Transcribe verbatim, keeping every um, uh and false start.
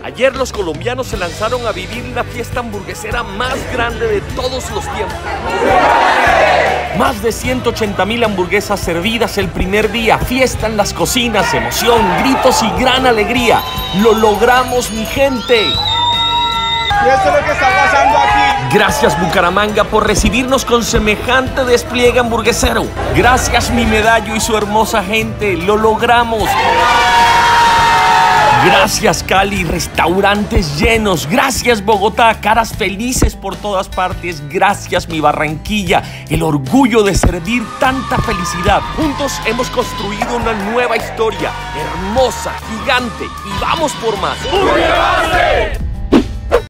Ayer los colombianos se lanzaron a vivir la fiesta hamburguesera más grande de todos los tiempos. Más de ciento ochenta mil hamburguesas servidas el primer día, fiesta en las cocinas, emoción, gritos y gran alegría. ¡Lo logramos, mi gente! Y esto es lo que está pasando aquí. Gracias, Bucaramanga, por recibirnos con semejante despliegue hamburguesero. Gracias, mi Medallo y su hermosa gente. ¡Lo logramos! Gracias, Cali, restaurantes llenos. Gracias, Bogotá, caras felices por todas partes. Gracias, mi Barranquilla, el orgullo de servir tanta felicidad. Juntos hemos construido una nueva historia, hermosa, gigante, y vamos por más. ¡Bucaramanga!